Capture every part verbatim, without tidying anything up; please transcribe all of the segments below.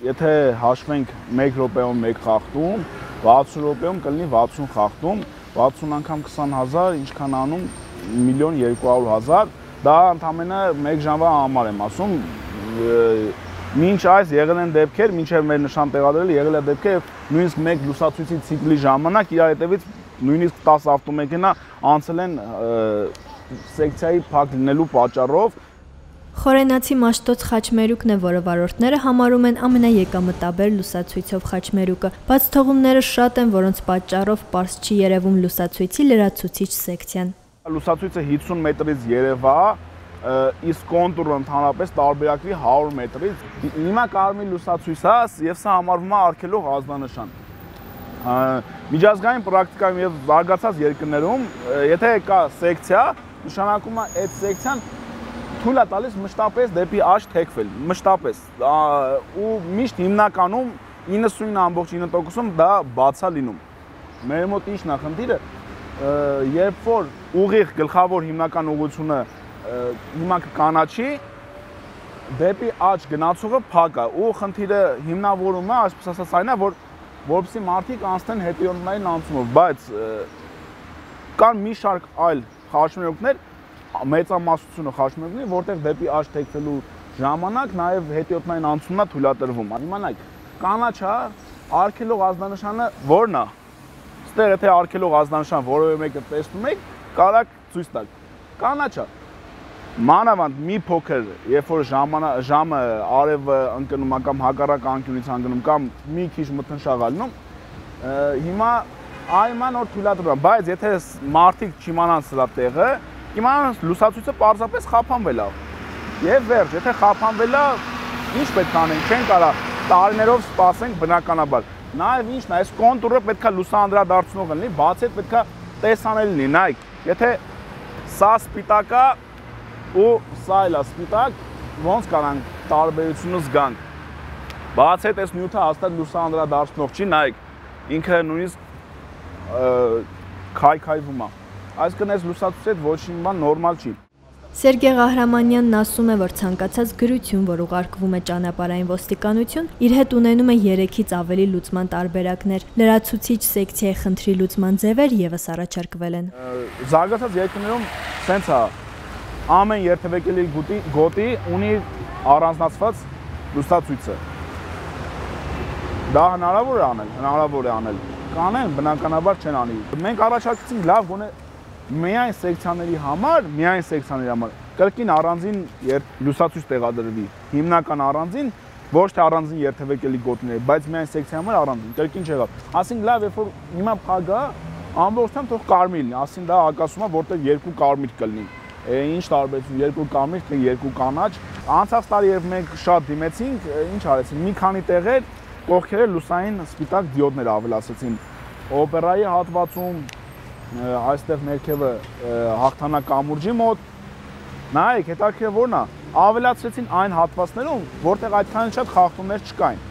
եթե հաշվենք մեկ րոպեում մեկ խախտում, վաթսուն րոպեում կլինի վաթսուն խախտում, վաթսուն անգամ քսան հազար, ինչքան անում միլիոն երկու հարյուր հազար, դա ընդամենը մեկ ժամվա համար եմ ասում, մինչ այս եղել են դեպքեր, մինչև մեր նշան տեղադրել եղել է դեպքեր, նույնիսկ մեկ լուսացույցի ցիկլի ժամանակ իրար հետևից նույնիսկ տասը ավտոմեքենա անցել են սեկցիայի փակ լինելու պատճառով։ Խորենացի Մաշտոց խաչմերուկն է, որը վարորդները համարում են ամենաեկամտաբեր լուսացույցով խաչմերուկը, բայց թողումները շատ են, որոնց պատճառով պարզ չի երևում լուսացույցի լրացուցիչ սեկցիան։ Լուսացույցը հիսուն մետրից երևա, իսկ կոնտուրը ընդհանրապես տարբերակվի հարյուր մետրից։ Հիմա կարմիր լուսացույց է եւ սա համարվում է արգելող ազդանշան։ Միջազգային պրակտիկայում եւ զարգացած երկրներում, եթե կա սեկցիա, նշանակում է այդ սեկցիան թույլ է տալիս մշտապես դեպի աջ թեքվել, մշտապես, ու միշտ հիմնականում իննսունինը ամբողջ ինը տոկոսում դա բաց է լինում։ Մեր մոտ ի՞նչն է խնդիրը, երբ որ ուղիղ գլխավոր հիմնական ուղղությունը հիմա կանաչի, դեպի աջ գնացողը փակ է, ու խնդիրը հիմնավորումը, այսպես ասած, այն է, որ որպեսզի մարդիկ անցնեն հետիոտներին անցումով, բայց կան մի շարք այլ խաչմերուկներ, մեծամասնությունը խաչմերուկների, որտեղ դեպի աջ թեքվելու ժամանակ նաև հետիոտային անցումն է թույլատրվում։ Իմանայք, կանաչը արգելող ազդանշանը ո՞րն է։ Ստեղ եթե արգելող ազդանշան որևէ մեկը տեսնում եք, կարաք ցույց տալ։ Կանաչը մանավանդ մի փոքր, երբ որ ժամը արևը ընկնում է կամ հակառակ անկյունից ընկնում կամ մի քիչ մթնշաղ ալնում, հիմա այնքան որ թույլատրվում է, բայց եթե մարդիկ չիմանան սրա տեղը, իմանան լուսացույցը պարզապես խափանվել է։ Եվ վերջ, եթե խափանվել է, ինչ պետք է անենք, չեն կարա տարիներով սպասենք բնականաբար։ Նաև ինչն է, այս կոնտուրը պետք է լուսանդրադարձնող լինի, բացի այդ պետք է տեսանելի լինի, նայեք, եթե սա սպիտակ է ու սա էլ է սպիտակ, ոնց կարանք տարբերությունը զգանք։ Բացի այդ այս նյութը հաստատ լուսանդրադարձնող չի, նայեք, ինքը նույնիսկ քայքայվում է։ Այսինքն այս լուսացույցի հետ ոչ մի բան նորմալ չի։ Սերգեյ Ղահրամանյանն ասում է, որ ցանկացած գրություն, որ ուղարկվում է ճանապարհային ոստիկանություն, իր հետ ունենում է երեքից ավելի լուծման տարբերակներ, լրացուցիչ սեկցիայի խնդրի լուծման ձևեր ևս առաջարկվել են։ Զարգացած երկրներում սենց է, ամեն երթևեկելի գոտի ունի առանձնացված լուսացույցը։ Դա հնարավոր է անել, հնարավոր է անել։ Կանեն, բնականաբար չեն անի։ Մենք առաջարկեցինք լավ գոնե միայն սեկցիաների համար, միայն սեկցիաների համար կրկին առանձին լուսացույց տեղադրվի, հիմնական առանձին, ոչ թե առանձին երթևեկելի գոտիների, բայց միայն սեկցիայի համար առանձին, կրկին չեղավ։ Ասենք լավ, երբ որ հիմա փակ է, ամբողջությամբ թող կարմիր լինի, ասին դա հակասում է, որտեղ երկու կարմիր կլինի։ Ինչ տարբերություն, երկու կարմիր, թե երկու կանաչ։ Անցած տարի երբ մենք շատ դիմեցինք, ինչ արեցին, մի քանի տեղեր կողքերը լուսային սպիտակ դիոդներ ավելացրեցին։ Օպերայի հատվածում այստեղ ներքևը հաղթանակ կամուրջի մոտ, նայեք, հետաքրքիր որն է, ավելացրեցին այն հատվածներում, որտեղ այդքան շատ խախտումներ չկային։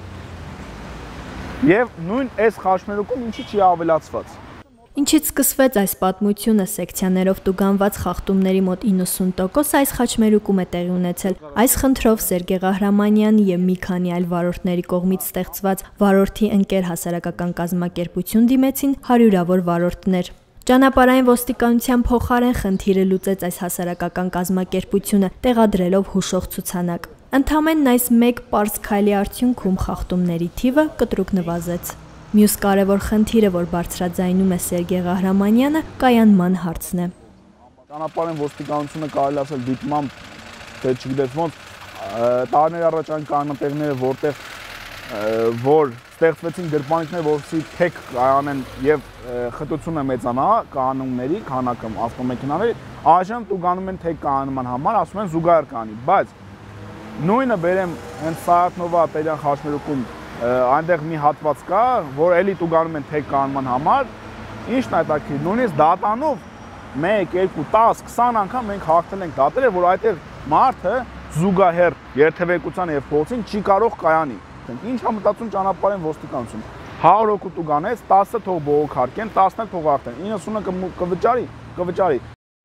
Եվ նույն այս խաչմերուկում ինչի չի ավելացված։ Ինչից սկսվեց այս պատմությունը, սեկցիաներով տուգանված խախտումների մոտ իննսուն տոկոս այս խաչմերուկում է տեղի ունեցել։ Այս խնդրով Սերգեյ Ղահրամանյանը եւ մի քանի այլ վարորդների կողմից ստեղծված վարորդի ընկեր հասարակական կազմակերպություն դիմեցին հարյուրավոր վարորդներ։ Ճանապարհային ոստիկանության փոխարեն խնդիրը լուծեց այս հասարակական կազմակերպությունը, տեղադրելով հուշող ցուցանակ։ Ընդամենն այս մեկ պարզ քայլի արդյունքում խախտումների թիվը կտրուկ նվազեց։ Մյուս կարևոր խնդիրը, որ բարձրաձայնում է Սերգեյ Ղահրամանյանը, կայանման հարցն է։ Ճանապարհային ոստիկանությունը կարելի ասել դիտմամբ, թե չգիտես ոնց, տարիներ առաջ այն կանոնները, որտեղ որ ստեղծվեցին գրպանիքներ, որովհետեւ թեք կայանեն եւ խտությունը մեծանա կանոնների, քանակը ավտոմեքենաների, այժմ տուգանում են թեք կանոնման համար, ասում են զուգահեռ կանի, բայց նույնը բերեմ հենց Սայաթնովա Տերյան խաչմերուկում այնտեղ մի հատված կա, որ էլի տուգանում են թեք կանոնման համար, ինչն է հետաքրքիր, նույնիսկ դատանով մեկ, երկու, տասը, քսան անգամ մենք հաղթել ենք դատերը, որ այդտեղ մարդը զուգահեռ երթևեկության եւ փողոցին չի կարող կայանի։ Ինչ է մտածում ճանապարհային ոստիկանություն։ հարյուր հոգու տուգանեց, տասը թող բողոքարկեն, տասն էլ թող հաղթեն, իննսունը կվճարի, կվճարի։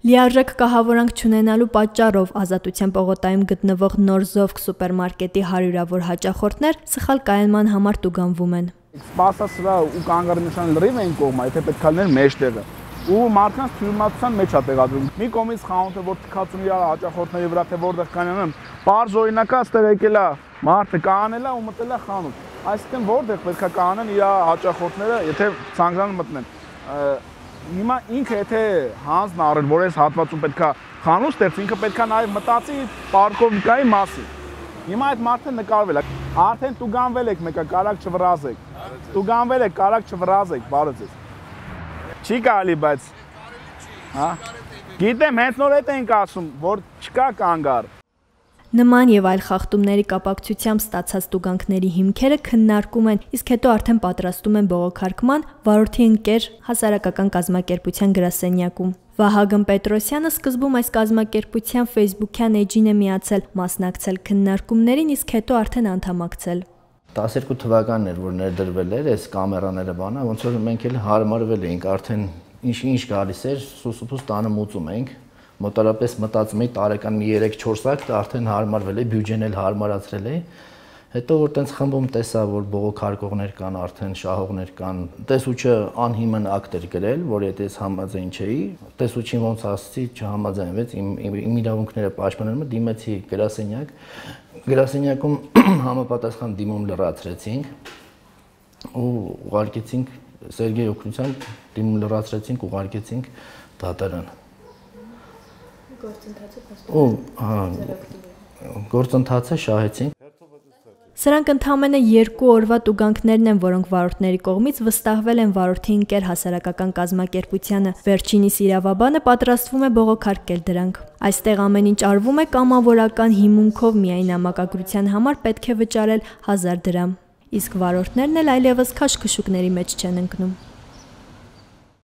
Լիարժեք կահավորանք չունենալու պատճառով Ազատության պողոտայում գտնվող նոր Զովք սուպերմարկետի հարյուրավոր հաճախորդներ սխալ կայացման համար տուգանվում են։ Սպասասրա ու կանգառի նշան լրիվ են կողմը, եթե պետք է լիներ մեջտեղը։ Ու մարդկանց թյուրիմացության մեջ է տեղադրում։ Մի կողմից խանութը, որ թքած ունի հաճախորդների վրա, թե որտեղ կանանան, պարզ օրինակա այստեղ եկել է մարդը կանել է ու մտել է խանութ։ Այսինքն որտեղ պետք է կանեն իր հաճախորդները, եթե ցանկանում մտնեն։ Հիմա ինքը եթե հանձն առել, որ այս հատվածում պետքա խանութ ստեղծի, ինքը պետքա նաև մտածի պարկովնիկայի մասին։ Հիմա այդ մարդը նկարվել է։ Արդեն տուգանվել եք, մեկը կարակ չվրազեք։ Տուգանվել եք, կարակ չվրազեք, բարը ձեզ։ Չի կարելի, բայց հա։ Գիտեմ, հենց նոր հետ ենք ասում, որ չկա կանգառ։ Նման եւ այլ խախտումների կապակցությամբ ստացած տուգանքների հիմքերը քննարկում են, իսկ հետո արդեն պատրաստում են բողոքարկման վարորդի ընկեր հասարակական կազմակերպության գրասենյակում։ Վահագն Պետրոսյանը սկզբում այս կազմակերպության Facebook-յան էջին է միացել, մասնակցել քննարկումներին, իսկ հետո արդեն անդամակցել։ տասներկու թվականն էր, որ ներդրվել էր այս կամերաները բանը, ոնց որ մենք էլ հարմարվել էինք, արդեն ինչ-ինչ գալիս էր, սուսուփուս տանը մուծում էինք։ Մոտարապես մտածում էի տարեկան մի երեք-չորս հատ արդեն հարմարվել է, բյուջեն էլ հարմարացրել է։ Հետո որ տենց խմբում տեսա, որ բողոքարկողներ կան, արդեն շահողներ կան, տեսուչը անհիմն ակտ էր գրել, որ եթե ես համաձայն չէի, տեսուչին ոնց ասացի, չհամաձայնվեց, իմ իրավունքները պաշտպանելու դիմեցի գրասենյակ, գրասենյակում համապատասխան դիմում լրացրեցինք ու ուղարկեցինք Սերգեյ օգնությամբ դիմում լրացրեցինք, ուղարկեցինք դատարան։ Ու գործընթացը շահեցինք։ Սրանք ընդամենը երկու օրվա տուգանքներն են, որոնք վարորդների կողմից վստահվել են վարորդի ընկեր հասարակական կազմակերպությանը։ Վերջինիս իրավաբանը պատրաստվում է բողոքարկել դրանք։ Այստեղ ամեն ինչ արվում է կամավորական հիմունքով, միայն նամակագրության համար պետք է վճարել հազար դրամ։ Իսկ վարորդներն էլ այլևս քաշքշուկների մեջ չեն ընկնում։